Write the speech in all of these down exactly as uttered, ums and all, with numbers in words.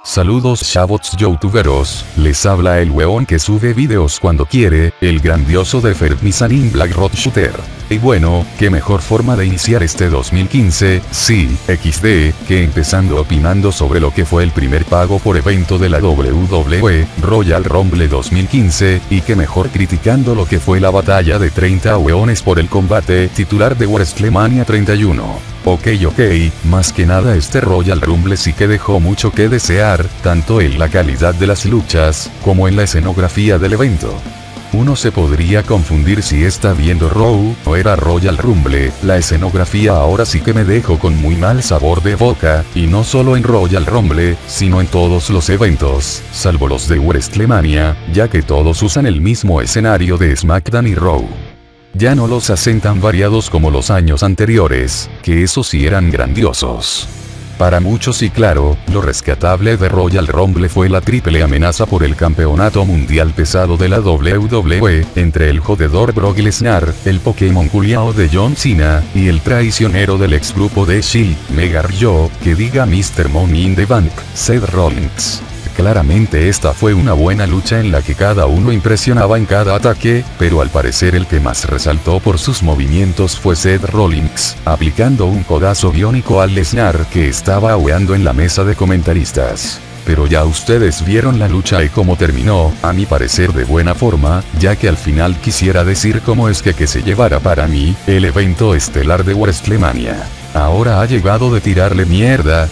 Saludos chavots youtuberos, les habla el weón que sube videos cuando quiere, el grandioso de Fermisanin Black Road Shooter. Y bueno, qué mejor forma de iniciar este dos mil quince, sí, equis de, que empezando opinando sobre lo que fue el primer pago por evento de la doble u doble u E, Royal Rumble dos mil quince, y qué mejor criticando lo que fue la batalla de treinta weones por el combate titular de WrestleMania treinta y uno. Ok ok, más que nada este Royal Rumble sí que dejó mucho que desear, tanto en la calidad de las luchas, como en la escenografía del evento. Uno se podría confundir si está viendo Raw, o era Royal Rumble, la escenografía ahora sí que me dejó con muy mal sabor de boca, y no solo en Royal Rumble, sino en todos los eventos, salvo los de WrestleMania, ya que todos usan el mismo escenario de SmackDown y Raw. Ya no los hacen tan variados como los años anteriores, que esos sí eran grandiosos. Para muchos y claro, lo rescatable de Royal Rumble fue la triple amenaza por el campeonato mundial pesado de la doble u doble u E, entre el jodedor Brock Lesnar, el Pokémon culiao de John Cena, y el traicionero del ex grupo de Shield, Mega Rio, que diga mister Money in the Bank, Seth Rollins. Claramente esta fue una buena lucha en la que cada uno impresionaba en cada ataque, pero al parecer el que más resaltó por sus movimientos fue Seth Rollins, aplicando un codazo biónico al Lesnar que estaba aueando en la mesa de comentaristas. Pero ya ustedes vieron la lucha y cómo terminó, a mi parecer de buena forma, ya que al final quisiera decir cómo es que que se llevara para mí, el evento estelar de WrestleMania. Ahora ha llegado de tirarle mierda.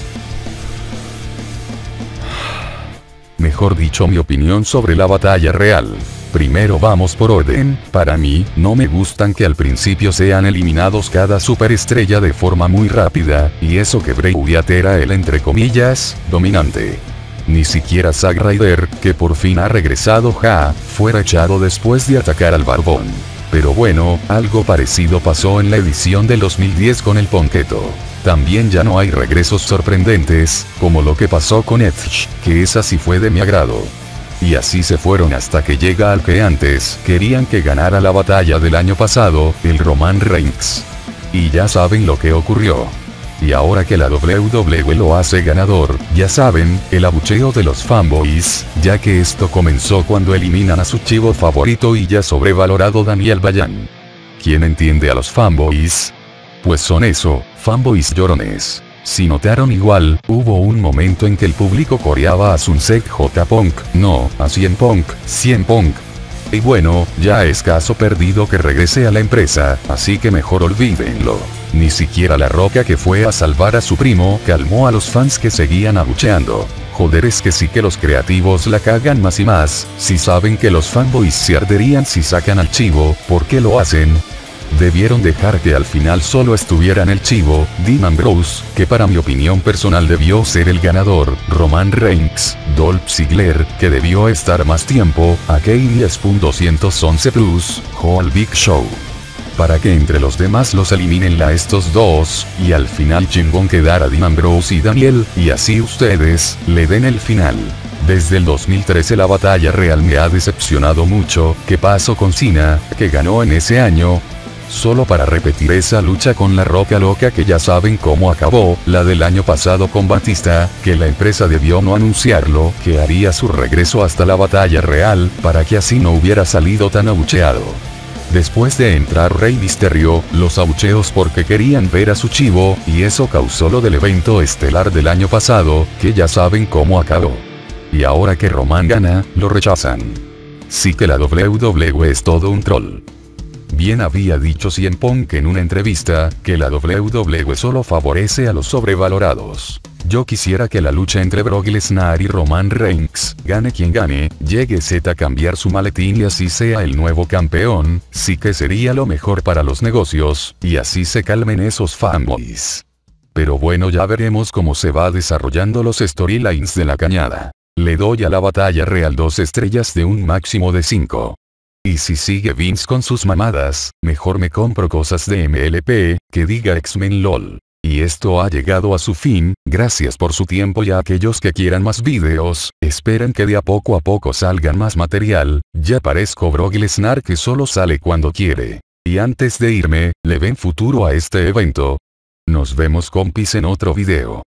Mejor dicho, mi opinión sobre la batalla real. Primero vamos por orden, para mí, no me gustan que al principio sean eliminados cada superestrella de forma muy rápida, y eso que Bray Wyatt era el entre comillas, dominante. Ni siquiera Zack Ryder, que por fin ha regresado ja, fuera echado después de atacar al Barbón. Pero bueno, algo parecido pasó en la edición del dos mil diez con el Ponqueto. También ya no hay regresos sorprendentes, como lo que pasó con Edge, que esa sí fue de mi agrado. Y así se fueron hasta que llega al que antes querían que ganara la batalla del año pasado, el Roman Reigns. Y ya saben lo que ocurrió. Y ahora que la doble u doble u E lo hace ganador, ya saben, el abucheo de los fanboys, ya que esto comenzó cuando eliminan a su chivo favorito y ya sobrevalorado Daniel Bryan. ¿Quién entiende a los fanboys? Pues son eso, fanboys llorones. Si notaron igual, hubo un momento en que el público coreaba a Sunsek J. Punk, no, a C M Punk, C M Punk. Y bueno, ya es caso perdido que regrese a la empresa, así que mejor olvídenlo. Ni siquiera La Roca, que fue a salvar a su primo, calmó a los fans que seguían abucheando. Joder, es que sí que los creativos la cagan más y más, si saben que los fanboys se arderían si sacan al chivo, ¿por qué lo hacen? Debieron dejar que al final solo estuvieran el chivo, Dean Ambrose, que para mi opinión personal debió ser el ganador, Roman Reigns, Dolph Ziggler, que debió estar más tiempo, a Kane doscientos once plus, Joel Big Show. Para que entre los demás los eliminen a estos dos, y al final chingón quedara Dean Ambrose y Daniel, y así ustedes, le den el final. Desde el dos mil trece la batalla real me ha decepcionado mucho. ¿Qué pasó con Cena, que ganó en ese año? Solo para repetir esa lucha con La Roca loca que ya saben cómo acabó, la del año pasado con Batista, que la empresa debió no anunciarlo, que haría su regreso hasta la batalla real, para que así no hubiera salido tan abucheado. Después de entrar Rey Mysterio, los abucheos porque querían ver a su chivo, y eso causó lo del evento estelar del año pasado, que ya saben cómo acabó. Y ahora que Roman gana, lo rechazan. Sí que la doble u doble u E es todo un troll. Bien había dicho C M Punk en una entrevista, que la doble u doble u E solo favorece a los sobrevalorados. Yo quisiera que la lucha entre Brock Lesnar y Roman Reigns, gane quien gane, llegue Z a cambiar su maletín y así sea el nuevo campeón, sí que sería lo mejor para los negocios, y así se calmen esos fanboys. Pero bueno, ya veremos cómo se va desarrollando los storylines de la cañada. Le doy a la batalla real dos estrellas de un máximo de cinco. Y si sigue Vince con sus mamadas, mejor me compro cosas de M L P, que diga X-Men LOL. Y esto ha llegado a su fin, gracias por su tiempo y a aquellos que quieran más videos, esperen que de a poco a poco salgan más material, ya parezco Brock Lesnar que solo sale cuando quiere. Y antes de irme, ¿le ven futuro a este evento? Nos vemos compis en otro video.